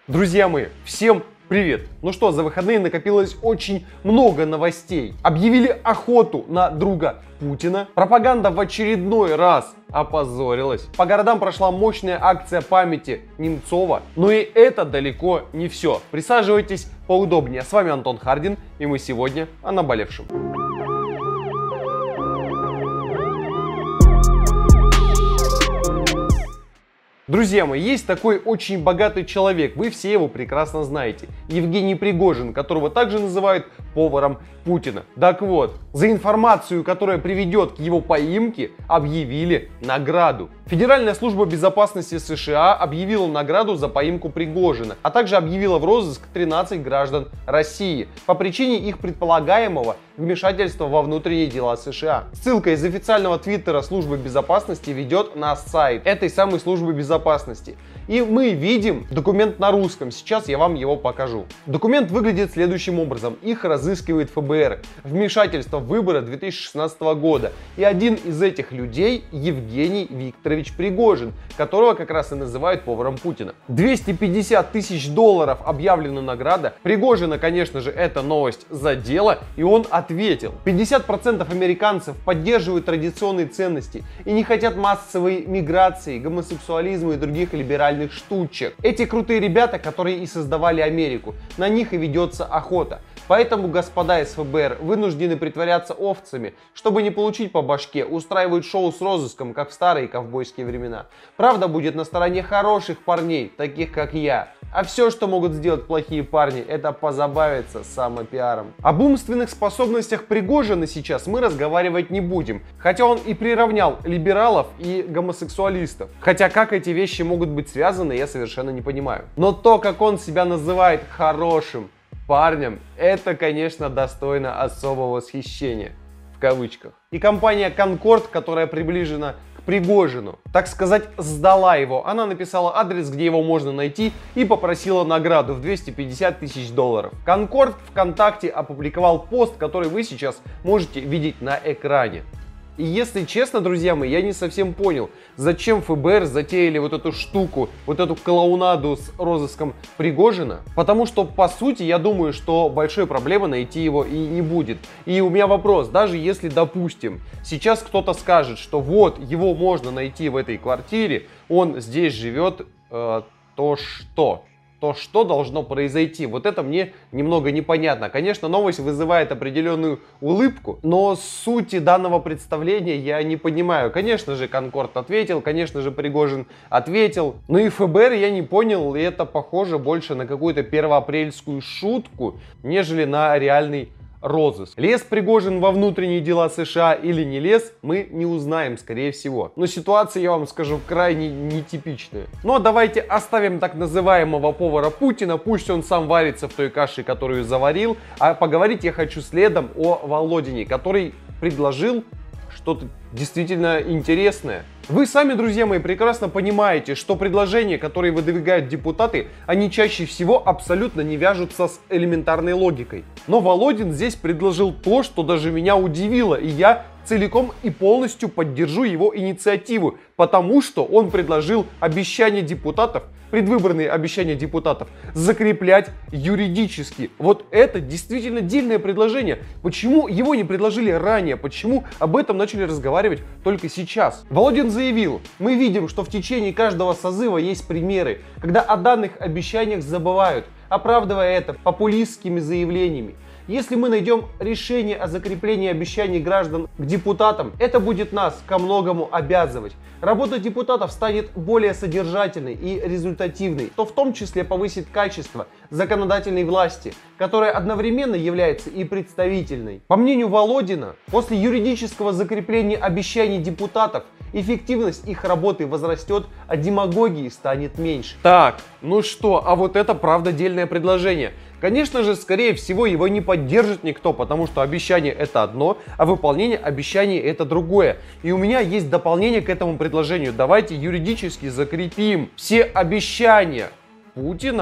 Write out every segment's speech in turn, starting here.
Друзья мои, всем привет! Ну что, за выходные накопилось очень много новостей. Объявили охоту на друга Путина. Пропаганда в очередной раз опозорилась. По городам прошла мощная акция памяти Немцова. Но и это далеко не все. Присаживайтесь поудобнее. С вами Антон Хардин, и мы сегодня о наболевшем. Друзья мои, есть такой очень богатый человек, вы все его прекрасно знаете. Евгений Пригожин, которого также называют поваром Путина. Так вот, за информацию, которая приведет к его поимке, объявили награду. Федеральная служба безопасности США объявила награду за поимку Пригожина, а также объявила в розыск 13 граждан России по причине их предполагаемого вмешательства во внутренние дела США. Ссылка из официального твиттера службы безопасности ведет на сайт этой самой службы безопасности. И мы видим документ на русском. Сейчас я вам его покажу. Документ выглядит следующим образом. Их разыскивает ФБР. Вмешательство в выборы 2016 года. И один из этих людей Евгений Викторович Пригожин, которого как раз и называют поваром Путина. 250 тысяч долларов объявлена награда. Пригожина, конечно же, эта новость задела, и он ответил. 50% американцев поддерживают традиционные ценности и не хотят массовой миграции, гомосексуализма и других либеральных штучек. Эти крутые ребята, которые и создавали Америку, на них и ведется охота. Поэтому господа из ФБР вынуждены притворяться овцами, чтобы не получить по башке, устраивают шоу с розыском, как в старые ковбойские времена. Правда будет на стороне хороших парней, таких как я. А все, что могут сделать плохие парни, это позабавиться самопиаром. Об умственных способностях Пригожина сейчас мы разговаривать не будем. Хотя он и приравнял либералов и гомосексуалистов. Хотя как эти вещи могут быть связаны, я совершенно не понимаю. Но то, как он себя называет хорошим парнем, это, конечно, достойно особого восхищения. В кавычках. И компания Concord, которая приближена к Пригожину, так сказать, сдала его. Она написала адрес, где его можно найти, и попросила награду в 250 тысяч долларов. Concord ВКонтакте опубликовал пост, который вы сейчас можете видеть на экране. И если честно, друзья мои, я не совсем понял, зачем ФБР затеяли вот эту штуку, вот эту клоунаду с розыском Пригожина. Потому что, по сути, я думаю, что большой проблемы найти его и не будет. И у меня вопрос, даже если, допустим, сейчас кто-то скажет, что вот, его можно найти в этой квартире, он здесь живет, то что должно произойти? Вот это мне немного непонятно. Конечно, новость вызывает определенную улыбку, но сути данного представления я не понимаю. Конечно же, Конкорд ответил, конечно же, Пригожин ответил. Но и ФБР я не понял, и это похоже больше на какую-то первоапрельскую шутку, нежели на реальный розыск. Лез Пригожин во внутренние дела США или не лез, мы не узнаем, скорее всего. Но ситуация, я вам скажу, крайне нетипичная. Но давайте оставим так называемого повара Путина, пусть он сам варится в той каше, которую заварил. А поговорить я хочу следом о Володине, который предложил что-то действительно интересное. Вы сами, друзья мои, прекрасно понимаете, что предложения, которые выдвигают депутаты, они чаще всего абсолютно не вяжутся с элементарной логикой. Но Володин здесь предложил то, что даже меня удивило, и я целиком и полностью поддержу его инициативу, потому что он предложил обещания депутатов, предвыборные обещания депутатов, закреплять юридически. Вот это действительно дельное предложение. Почему его не предложили ранее? Почему об этом начали разговаривать только сейчас? Володин заявил: мы видим, что в течение каждого созыва есть примеры, когда о данных обещаниях забывают, оправдывая это популистскими заявлениями. Если мы найдем решение о закреплении обещаний граждан к депутатам, это будет нас ко многому обязывать. Работа депутатов станет более содержательной и результативной, то в том числе повысит качество законодательной власти, которая одновременно является и представительной. По мнению Володина, после юридического закрепления обещаний депутатов эффективность их работы возрастет, а демагогии станет меньше. Так, ну что, а вот это правда дельное предложение. Конечно же, скорее всего, его не поддержит никто, потому что обещание это одно, а выполнение обещаний это другое. И у меня есть дополнение к этому предложению. Давайте юридически закрепим все обещания Путина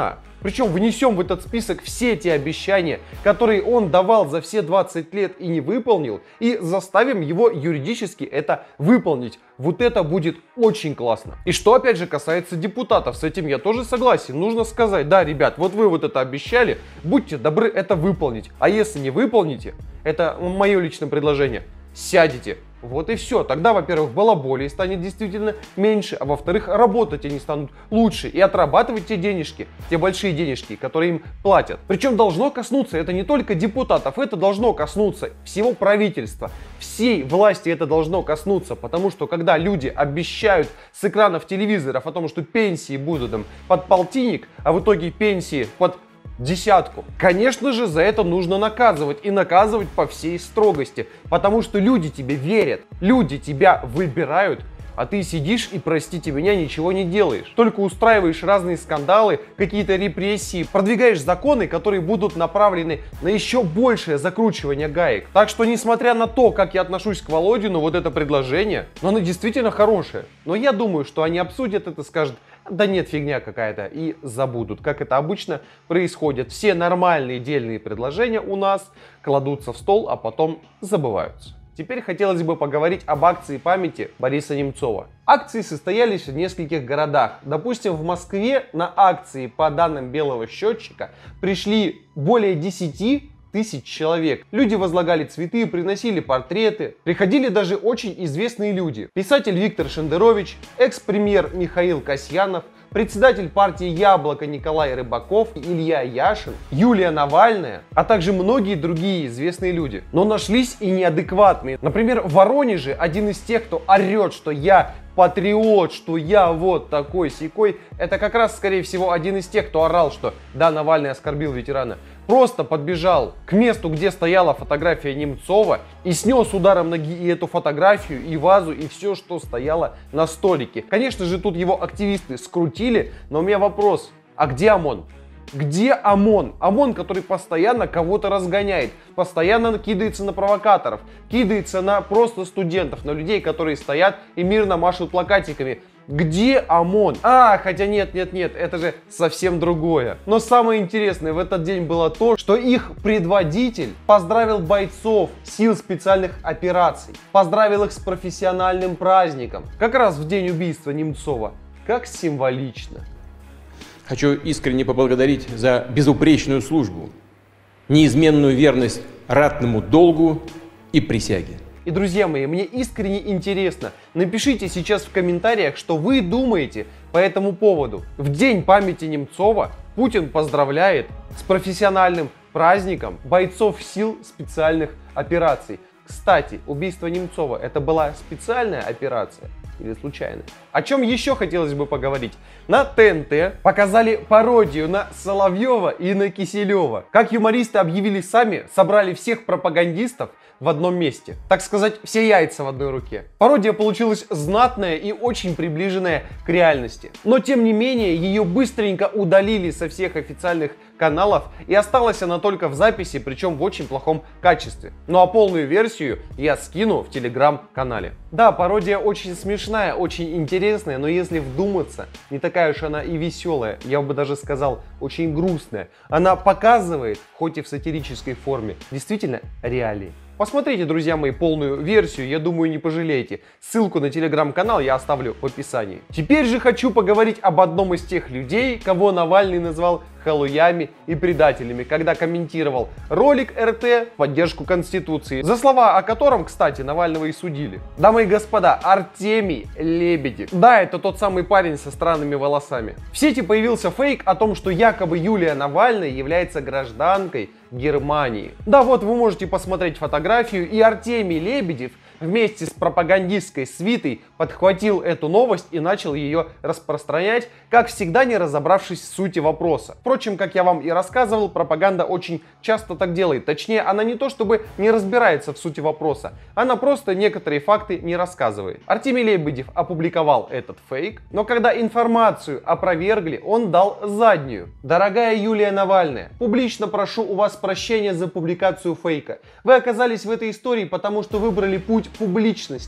Причем внесем в этот список все те обещания, которые он давал за все 20 лет и не выполнил, и заставим его юридически это выполнить. Вот это будет очень классно. И что опять же касается депутатов, с этим я тоже согласен. Нужно сказать: да, ребят, вот вы вот это обещали, будьте добры это выполнить. А если не выполните, это мое личное предложение, сядете. Вот и все. Тогда, во-первых, балаболей станет действительно меньше, а во-вторых, работать они станут лучше и отрабатывать те денежки, те большие денежки, которые им платят. Причем должно коснуться это не только депутатов, это должно коснуться всего правительства, всей власти это должно коснуться, потому что когда люди обещают с экранов телевизоров о том, что пенсии будут им под полтинник, а в итоге пенсии под десятку. Конечно же, за это нужно наказывать, и наказывать по всей строгости, потому что люди тебе верят, люди тебя выбирают, а ты сидишь и, простите меня, ничего не делаешь. Только устраиваешь разные скандалы, какие-то репрессии, продвигаешь законы, которые будут направлены на еще большее закручивание гаек. Так что, несмотря на то, как я отношусь к Володину, вот это предложение, оно действительно хорошее. Но я думаю, что они обсудят это, скажут: да нет, фигня какая-то, и забудут. Как это обычно происходит. Все нормальные дельные предложения у нас кладутся в стол, а потом забываются. Теперь хотелось бы поговорить об акции памяти Бориса Немцова. Акции состоялись в нескольких городах. Допустим, в Москве на акции, по данным Белого счетчика, пришли более 10 тысяч человек. Люди возлагали цветы, приносили портреты. Приходили даже очень известные люди. Писатель Виктор Шендерович, экс-премьер Михаил Касьянов, председатель партии «Яблоко» Николай Рыбаков, Илья Яшин, Юлия Навальная, а также многие другие известные люди. Но нашлись и неадекватные. Например, в Воронеже один из тех, кто орет, что я патриот, что я вот такой-сякой, это как раз, скорее всего, один из тех, кто орал, что да, Навальный оскорбил ветерана. Просто подбежал к месту, где стояла фотография Немцова, и снес ударом ноги и эту фотографию, и вазу, и все, что стояло на столике. Конечно же, тут его активисты скрутили, но у меня вопрос: а где ОМОН? Где ОМОН? ОМОН, который постоянно кого-то разгоняет, постоянно кидается на провокаторов, кидается на просто студентов, на людей, которые стоят и мирно машут плакатиками. Где ОМОН? Хотя нет, это же совсем другое. Но самое интересное в этот день было то, что их предводитель поздравил бойцов сил специальных операций, поздравил их с профессиональным праздником, как раз в день убийства Немцова. Как символично. Хочу искренне поблагодарить за безупречную службу, неизменную верность ратному долгу и присяге. И, друзья мои, мне искренне интересно, напишите сейчас в комментариях, что вы думаете по этому поводу. В день памяти Немцова Путин поздравляет с профессиональным праздником бойцов сил специальных операций. Кстати, убийство Немцова — это была специальная операция или случайно? О чем еще хотелось бы поговорить? На ТНТ показали пародию на Соловьева и на Киселева. Как юмористы объявили сами, собрали всех пропагандистов в одном месте. Так сказать, все яйца в одной руке. Пародия получилась знатная и очень приближенная к реальности. Но тем не менее, ее быстренько удалили со всех официальных каналов, и осталась она только в записи, причем в очень плохом качестве. Ну а полную версию я скину в телеграм-канале. Да, пародия очень смешная, очень интересная, но если вдуматься, не такая уж она и веселая, я бы даже сказал, очень грустная. Она показывает, хоть и в сатирической форме, действительно реалии. Посмотрите, друзья мои, полную версию, я думаю, не пожалеете. Ссылку на телеграм-канал я оставлю в описании. Теперь же хочу поговорить об одном из тех людей, кого Навальный назвал халуями и предателями, когда комментировал ролик РТ в поддержку Конституции, за слова о котором, кстати, Навального и судили. Дамы и господа, Артемий Лебедев. Да, это тот самый парень со странными волосами. В сети появился фейк о том, что якобы Юлия Навальная является гражданкой Германии. Да, вот вы можете посмотреть фотографию, и Артемий Лебедев вместе с пропагандистской свитой подхватил эту новость и начал ее распространять, как всегда не разобравшись в сути вопроса. Впрочем, как я вам и рассказывал, пропаганда очень часто так делает. Точнее, она не то чтобы не разбирается в сути вопроса, она просто некоторые факты не рассказывает. Артемий Лебедев опубликовал этот фейк, но когда информацию опровергли, он дал заднюю. Дорогая Юлия Навальная, публично прошу у вас прощения за публикацию фейка. Вы оказались в этой истории, потому что выбрали путь публичности.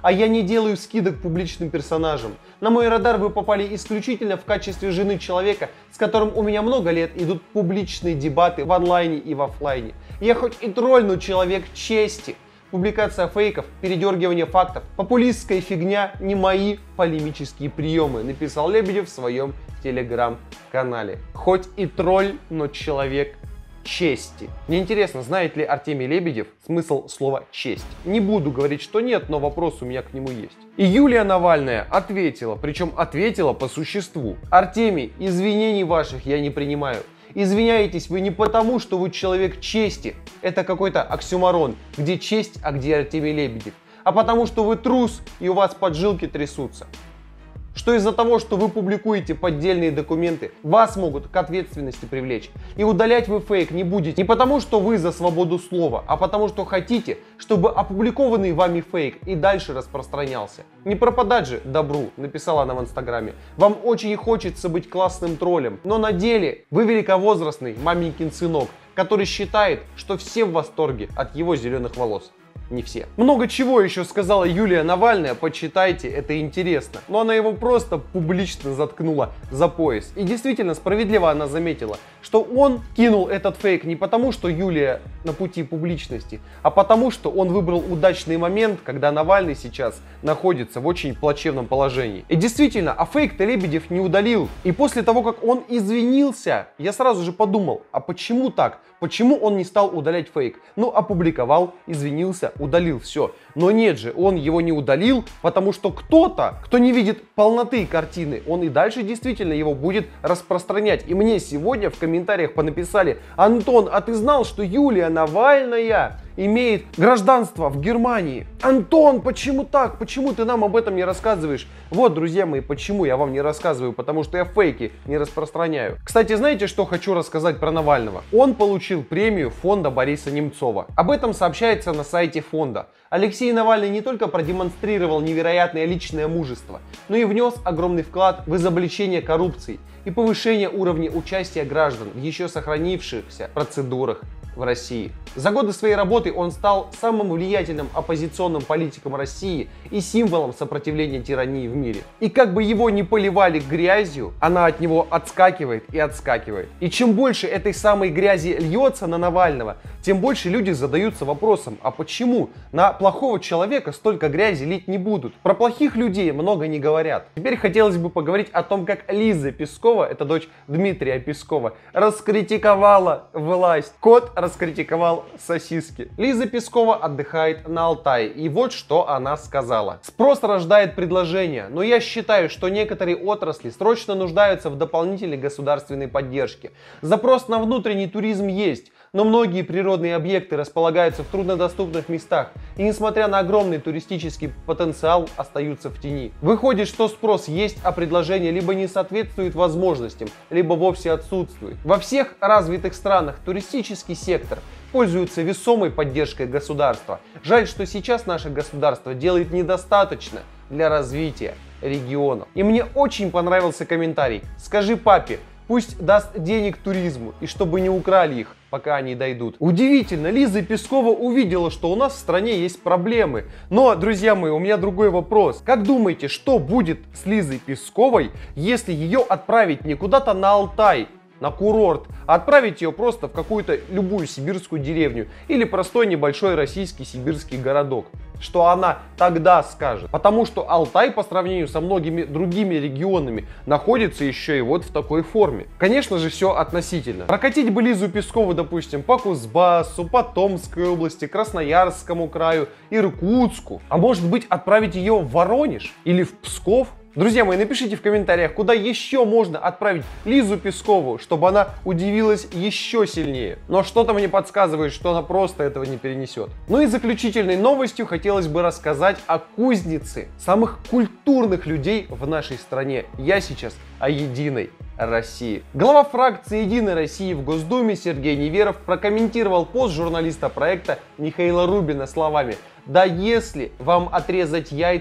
А я не делаю скидок публичным персонажам. На мой радар вы попали исключительно в качестве жены человека, с которым у меня много лет идут публичные дебаты в онлайне и в офлайне. Я хоть и тролль, но человек чести. Публикация фейков, передергивание фактов, популистская фигня — не мои полемические приемы, написал Лебедев в своем телеграм-канале. Хоть и тролль, но человек чести. Мне интересно, знает ли Артемий Лебедев смысл слова «честь». Не буду говорить, что нет, но вопрос у меня к нему есть. И Юлия Навальная ответила, причем ответила по существу. Артемий, извинений ваших я не принимаю. Извиняетесь вы не потому, что вы человек чести, это какой-то оксюморон, где честь, а где Артемий Лебедев, а потому что вы трус и у вас поджилки трясутся. Что из-за того, что вы публикуете поддельные документы, вас могут к ответственности привлечь. И удалять вы фейк не будете не потому, что вы за свободу слова, а потому что хотите, чтобы опубликованный вами фейк и дальше распространялся. Не пропадать же добру, написала она в инстаграме. Вам очень хочется быть классным троллем, но на деле вы великовозрастный маменькин сынок, который считает, что все в восторге от его зеленых волос. Не все. Много чего еще сказала Юлия Навальная, почитайте, это интересно. Но она его просто публично заткнула за пояс. И действительно, справедливо она заметила, что он кинул этот фейк не потому, что Юлия на пути публичности, а потому, что он выбрал удачный момент, когда Навальный сейчас находится в очень плачевном положении. И действительно, а фейк-то Лебедев не удалил. И после того, как он извинился, я сразу же подумал, а почему так? Почему он не стал удалять фейк? Ну, опубликовал, извинился, удалил, все. Но нет же, он его не удалил, потому что кто-то, кто не видит полноты картины, он и дальше действительно его будет распространять. И мне сегодня в комментариях понаписали: Антон, а ты знал, что Юлия Навальная имеет гражданство в Германии? Антон, почему так? Почему ты нам об этом не рассказываешь? Вот, друзья мои, почему я вам не рассказываю, потому что я фейки не распространяю. Кстати, знаете, что хочу рассказать про Навального? Он получил премию фонда Бориса Немцова. Об этом сообщается на сайте фонда. Алексей Навальный не только продемонстрировал невероятное личное мужество, но и внес огромный вклад в изобличение коррупции и повышение уровня участия граждан в еще сохранившихся процедурах в России. За годы своей работы он стал самым влиятельным оппозиционным политиком России и символом сопротивления тирании в мире. И как бы его ни поливали грязью, она от него отскакивает и отскакивает. И чем больше этой самой грязи льется на Навального, тем больше люди задаются вопросом, а почему на плохого человека столько грязи лить не будут? Про плохих людей много не говорят. Теперь хотелось бы поговорить о том, как Лиза Пескова, это дочь Дмитрия Пескова, раскритиковала власть. Кот раскритиковал сосиски. Лиза Пескова отдыхает на Алтае, и вот что она сказала. Спрос рождает предложение, но я считаю, что некоторые отрасли срочно нуждаются в дополнительной государственной поддержке. Запрос на внутренний туризм есть, но многие природные объекты располагаются в труднодоступных местах и, несмотря на огромный туристический потенциал, остаются в тени. Выходит, что спрос есть, а предложение либо не соответствует возможностям, либо вовсе отсутствует. Во всех развитых странах туристический сектор пользуется весомой поддержкой государства. Жаль, что сейчас наше государство делает недостаточно для развития регионов. И мне очень понравился комментарий. Скажи папе, пусть даст денег туризму, и чтобы не украли их, пока они дойдут. Удивительно, Лиза Пескова увидела, что у нас в стране есть проблемы. Но, друзья мои, у меня другой вопрос. Как думаете, что будет с Лизой Песковой, если ее отправить не куда-то на Алтай, на курорт, а отправить ее просто в какую-то любую сибирскую деревню или простой небольшой российский сибирский городок? Что она тогда скажет? Потому что Алтай по сравнению со многими другими регионами находится еще и вот в такой форме. Конечно же, все относительно. Прокатить бы Лизу Пескову, допустим, по Кузбассу, по Томской области, Красноярскому краю, Иркутску. А может быть, отправить ее в Воронеж или в Псков? Друзья мои, напишите в комментариях, куда еще можно отправить Лизу Пескову, чтобы она удивилась еще сильнее. Но что-то мне подсказывает, что она просто этого не перенесет. Ну и заключительной новостью хотелось бы рассказать о кузнице самых культурных людей в нашей стране. Я сейчас о Единой России. Глава фракции Единой России в Госдуме Сергей Неверов прокомментировал пост журналиста проекта Михаила Рубина словами: «Да если вам отрезать яйца,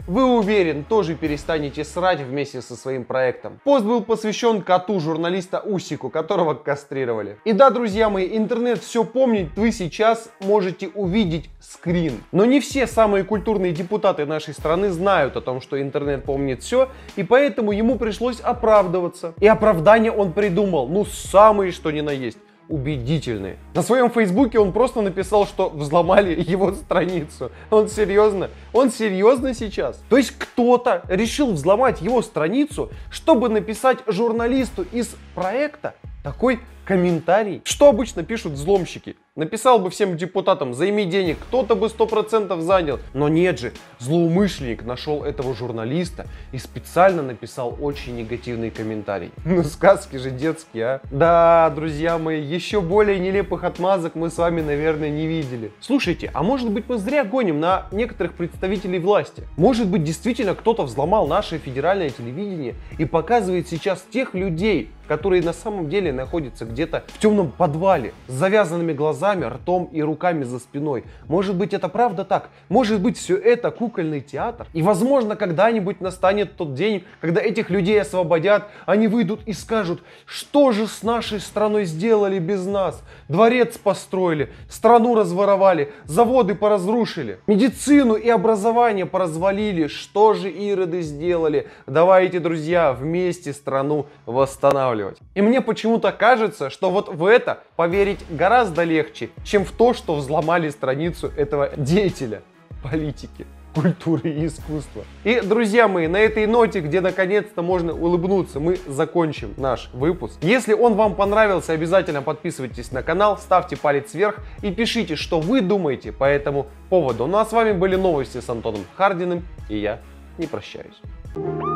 вы, уверен, тоже перестанете срать вместе со своим проектом. Пост был посвящен коту журналиста Усику, которого кастрировали. И да, друзья мои, интернет все помнит, вы сейчас можете увидеть скрин. Но не все самые культурные депутаты нашей страны знают о том, что интернет помнит все, и поэтому ему пришлось оправдываться. И оправдание он придумал, ну, самые что ни на есть. Убедительные. На своем фейсбуке он просто написал, что взломали его страницу. Он серьезно? Он серьезно сейчас? То есть кто-то решил взломать его страницу, чтобы написать журналисту из проекта такой комментарий? Что обычно пишут взломщики? Написал бы всем депутатам: займи денег, кто-то бы 100% занял. Но нет же, злоумышленник нашел этого журналиста и специально написал очень негативный комментарий. Ну, сказки же детские, а? Да, друзья мои, еще более нелепых отмазок мы с вами, наверное, не видели. Слушайте, а может быть мы зря гоним на некоторых представителей власти? Может быть действительно кто-то взломал наше федеральное телевидение и показывает сейчас тех людей, которые на самом деле находятся где-то в темном подвале с завязанными глазами, ртом и руками за спиной. Может быть, это правда так? Может быть, все это кукольный театр? И возможно, когда-нибудь настанет тот день, когда этих людей освободят, они выйдут и скажут: что же с нашей страной сделали без нас? Дворец построили, страну разворовали, заводы поразрушили, медицину и образование поразвалили. Что же ироды сделали? Давайте, друзья, вместе страну восстанавливать. И мне почему-то кажется, что вот в это поверить гораздо легче, чем в то, что взломали страницу этого деятеля политики, культуры и искусства. И, друзья мои, на этой ноте, где наконец-то можно улыбнуться, мы закончим наш выпуск. Если он вам понравился, обязательно подписывайтесь на канал, ставьте палец вверх и пишите, что вы думаете по этому поводу. Ну а с вами были новости с Антоном Хардиным, и я не прощаюсь.